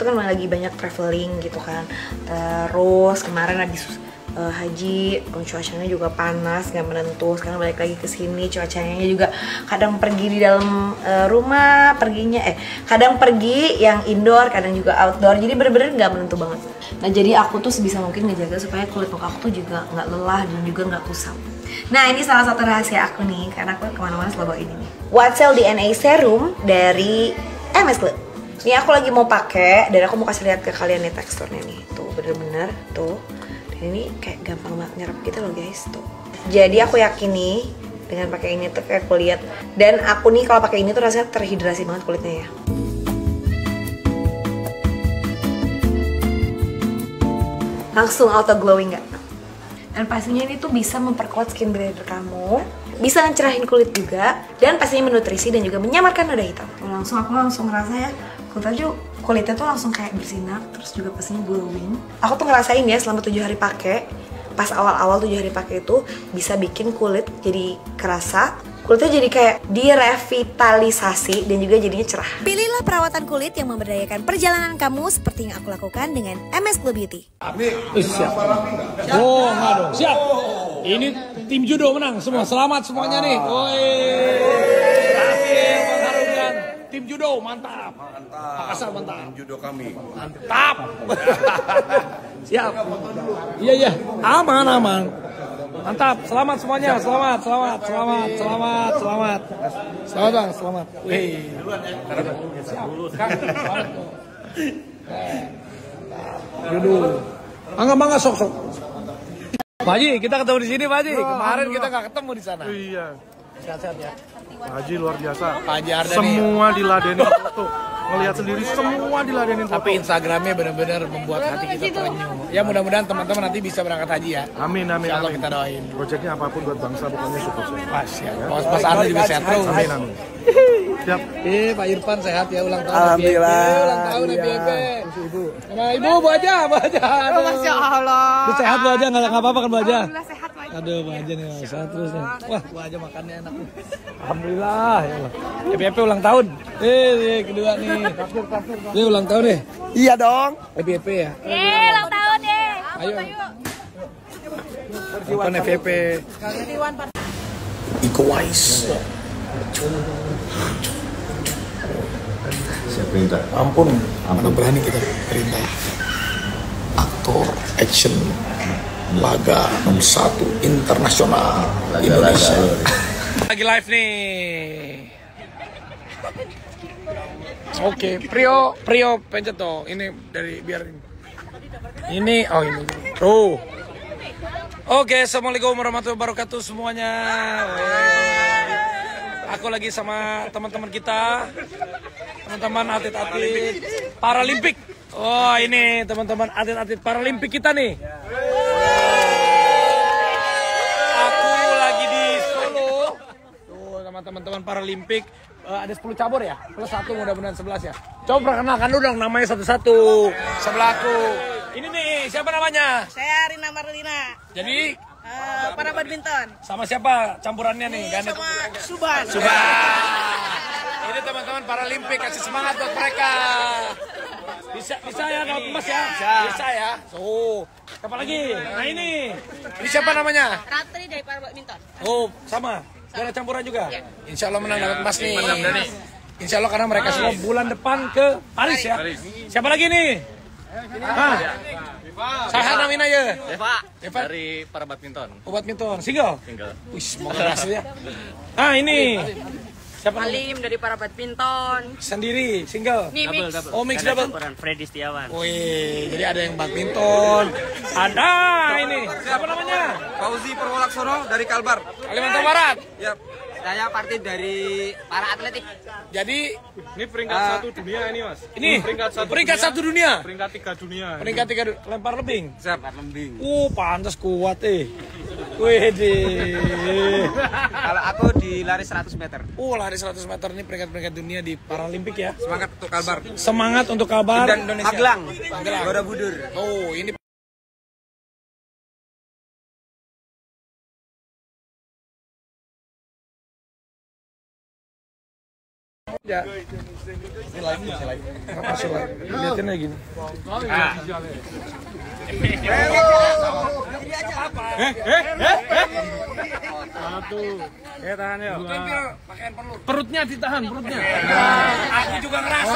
tuh kan lagi banyak traveling gitu kan. Terus kemarin habis haji, cuacanya juga panas, nggak menentu. Sekarang balik lagi ke sini, cuacanya juga kadang pergi di dalam rumah, kadang pergi yang indoor, kadang juga outdoor. Jadi bener-bener nggak menentu banget. Nah jadi aku tuh sebisa mungkin ngejaga supaya kulit muka aku tuh juga nggak lelah dan juga nggak kusam. Nah ini salah satu rahasia aku nih, karena aku kemana-mana selalu bawa ini nih. Watzel DNA Serum dari MS Glow. Ini aku lagi mau pakai dan aku mau kasih lihat ke kalian nih teksturnya nih. Tuh bener-bener tuh. Dan ini kayak gampang banget nyerap gitu loh guys tuh. Jadi aku yakin nih dengan pakai ini tuh kayak kulit, dan aku nih kalau pakai ini tuh rasanya terhidrasi banget kulitnya ya. Langsung auto glowing nggak? Dan pastinya ini tuh bisa memperkuat skin barrier kamu, bisa ngecerahin kulit juga, dan pastinya menutrisi dan juga menyamarkan noda hitam. Aku langsung ngerasa ya, kulitnya tuh langsung kayak bersinar, terus juga pastinya glowing. Aku tuh ngerasain ya selama 7 hari pakai, pas awal-awal 7 hari pakai itu bisa bikin kulit jadi kerasa, kulitnya jadi kayak direvitalisasi dan juga jadinya cerah. Pilihlah perawatan kulit yang memberdayakan perjalanan kamu seperti yang aku lakukan dengan MS Glow Beauty. Siap. Oh, enggak dong. Siap. Ini tim judo menang semua. Selamat semuanya nih. Woi. Berhasil mengharumkan tim judo. Mantap. Makassar mantap. Tim judo kami. Mantap. Siap. Iya. Aman. Mantap, selamat semuanya, selamat bang, selamat. Wih, siap. Duduk. Bangga sok. Pak Haji, kita ketemu di sini Pak Haji. Kemarin kita nggak ketemu di sana. Iya. Sehat-sehat ya. Pak Haji luar biasa. Pak Haji Ardani. Semua diladenin tuh. Ngelihat sendiri semua diladenin foto. Tapi Instagramnya benar-benar membuat hati kita terenyuh. Ya mudah-mudahan teman-teman nanti bisa berangkat haji ya. Amin. Insya Allah kita doain. Proyeknya apapun buat bangsa bukannya sukses. Pas ya. Mas Ardi juga sehat terus. Amin. Siap. Pak Irfan sehat ya, ulang tahun. Alhamdulillah. Ulang tahun FBP. Ibu. Sama Ibu Bu Aja. Oh, Masya Allah. Lu sehat Bu Aja, nggak apa-apa kan Bu Aja? Alhamdulillah sehat Bu Aja. Aduh Bu Aja nih sehat terus nih. Wah Bu Aja makannya enak. Alhamdulillah ya Allah. FBP ulang tahun. Kedua nih. Ini ulang tahun deh. Iya dong. FBP ya. Ulang tahun deh. Ayo. Bukan FBP. Iko Wise. Siap perintah. Ampun, mana berani kita perintah. Aktor action laga nomor 1 internasional Indonesia. Lagi live nih. Oke, Prio pencet tuh. Ini dari biar ini. Oh ini. Tuh. Oke, assalamualaikum warahmatullahi wabarakatuh semuanya. Aku lagi sama teman-teman kita, teman-teman atlet-atlet Paralimpik. Oh ini teman-teman atlet-atlet Paralimpik kita nih. Aku lagi di Solo. Tuh sama teman-teman Paralimpik. Ada 10 cabur ya, plus 1 mudah-mudahan 11 ya. Coba perkenalkan dulu dong namanya satu-satu. Sebelahku. Ini nih, siapa namanya? Saya Rina Marlina. Jadi Para badminton. sama siapa campurannya nih? Ganet. Sama Suban. Ini teman-teman Paralimpik, kasih semangat buat mereka. Bisa ya dapat emas ya? Bisa ya. So, siapa lagi? Nah ini siapa namanya? Ratri dari para badminton. Oh, sama. Ada campuran juga? Insya Allah menang dapat emas nih. Insya Allah karena mereka semua bulan depan ke Paris ya. Siapa lagi nih? Saya namanya ya. Eva. Eva Dari para badminton. Oh, badminton. Single? Single. Wih, semoga berhasil ya. Ini. Siapa Alim dari para badminton. sendiri, single. Nih mix. Oh, mix double. Freddy Setiawan. Wih, jadi ada yang badminton. Ada ini. Siapa namanya? Fauzi Purwolaksono dari Kalbar. Kalimantan Barat. Yap. Saya partai dari para atletik. Jadi Ini peringkat 1 dunia ini mas. ini peringkat 1 dunia. Peringkat 3 dunia. Peringkat 3 lempar lebing. Siap. Lembing. Pantas kuat Wih Kalau aku di lari 100 meter. lari 100 meter ini peringkat dunia di Paralimpik ya. Semangat untuk Kalbar. Semangat untuk Kalbar Dan Indonesia. Magelang. Magelang. Borobudur. Oh, ini Ya. Ini live. Enggak masuk lah. Lihatin aja gini. Satu. Ya tahan ya. Perutnya ditahan, perutnya. Aku juga ngerasa.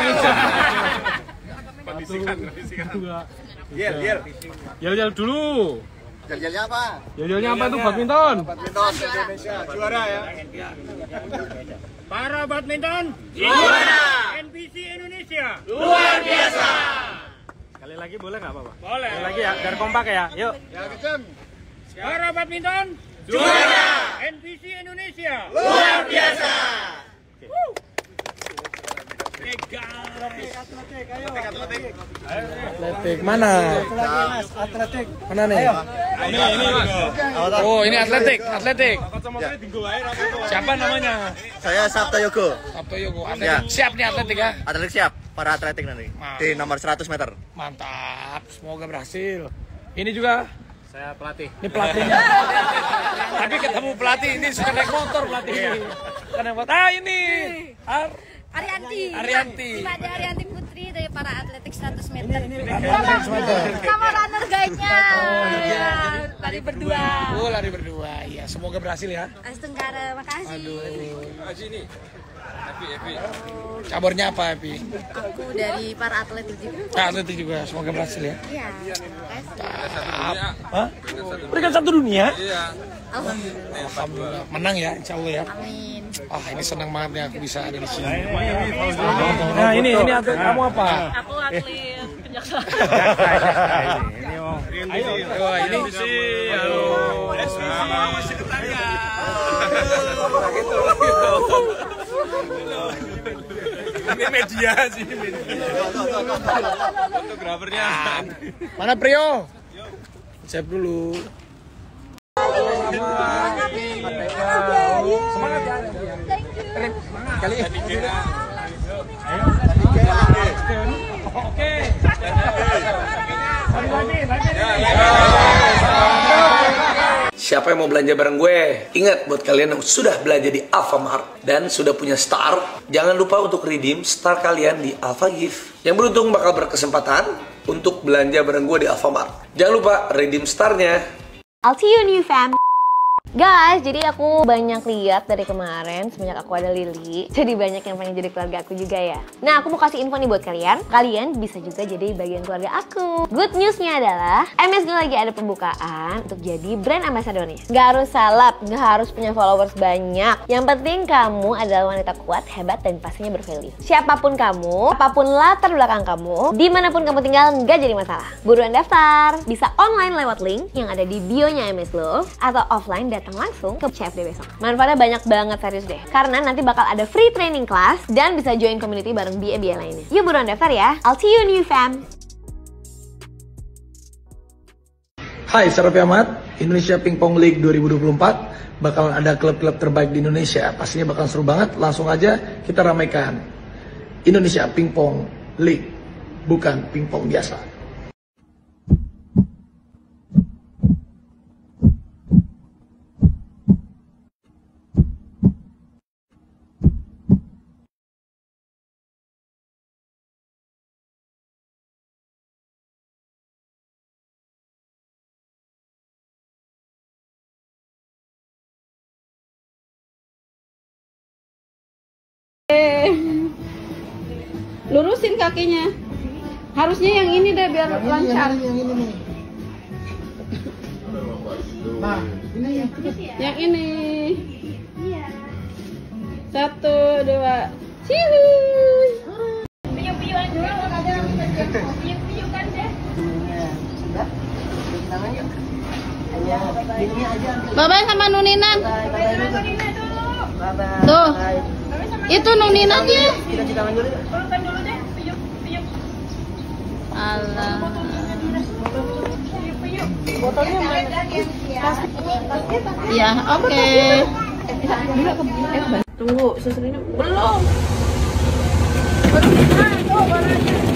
Yel dulu. Jel-jelnya apa? Yel-jelnya apa tuh badminton? Badminton Indonesia juara ya. Para badminton juara. NPC Indonesia luar biasa. Sekali lagi boleh nggak Bapak? Boleh. Sekali lagi ya, biar kompak ya. Yuk. Ya kenceng. Para badminton juara. NPC Indonesia luar biasa. Atletik mana? Atletik. Mana nih? Oh, ini atletik. Siapa namanya? Saya Sabto Yogo. Sabto Yogo. Atletik. Siap nih atletik ya? Atletik siap. Para atletik nanti. Di nomor 100 meter. Mantap. Semoga berhasil. Ini juga Saya pelatih. ini pelatihnya. Tapi ketemu pelatih ini suka naik motor pelatih ini. Suka naik motor. Ah ini. Arianti. Ada Arianti Putri dari para atletik 100 meter. Semangat. Sama runner guide-nya. Lari berdua. Oh, lari berdua. Iya, semoga berhasil ya. Asia Tenggara, makasih. Cabornya apa, Epi? Aku dari para atletik juga. Atletik juga, semoga berhasil ya. Iya, makasih. Hah? Peringkat 1 dunia? Alhamdulillah. Alhamdulillah. Menang ya, insya Allah ya. Amin. Ah, ini senang banget ya aku bisa ada di sini. Nah, ini atlet kamu apa? Aku atlet penjaksaan. Ini Om. Wah, ini Ini media sih. Fotografernya. Mana Prio? Siap dulu. Semangat ya. Kali. Oke. Siapa yang mau belanja bareng gue? Ingat buat kalian yang sudah belanja di Alfamart dan sudah punya Star, jangan lupa untuk redeem Star kalian di Alfa Gift. Yang beruntung bakal berkesempatan untuk belanja bareng gue di Alfamart. Jangan lupa redeem Starnya. I'll see you new fam. Guys, jadi aku banyak lihat dari kemarin semenjak aku ada Lily, jadi banyak yang pengen jadi keluarga aku juga ya. Nah, aku mau kasih info nih buat kalian. Kalian bisa juga jadi bagian keluarga aku. Good newsnya adalah MS Glow lagi ada pembukaan untuk jadi brand ambassadornya. Gak harus salap, gak harus punya followers banyak. Yang penting kamu adalah wanita kuat, hebat, dan pastinya bervalue. Siapapun kamu, apapun latar belakang kamu, dimanapun kamu tinggal, gak jadi masalah. Buruan daftar, bisa online lewat link yang ada di bio-nya MS Glow atau offline datang langsung ke CFD besok. Manfaatnya banyak banget, serius deh. Karena nanti bakal ada free training class dan bisa join community bareng BA-BA lainnya. Yuk buruan daftar ya. I'll see you new fam. Hai, saya Raffi Ahmad. Indonesia Pingpong League 2024 bakalan ada klub-klub terbaik di Indonesia. Pastinya bakal seru banget. Langsung aja kita ramaikan. Indonesia Pingpong League, bukan pingpong biasa. Lurusin kakinya. Harusnya yang ini deh biar lancar. Yang ini. Satu, dua. Cihuy. Piyu-piyuan dulu. Piyu-piyukan deh. Bye-bye sama Nuninan. Tuh. Itu Nuninannya. Alah. Ya, oke. Tunggu, susunya belum. Baru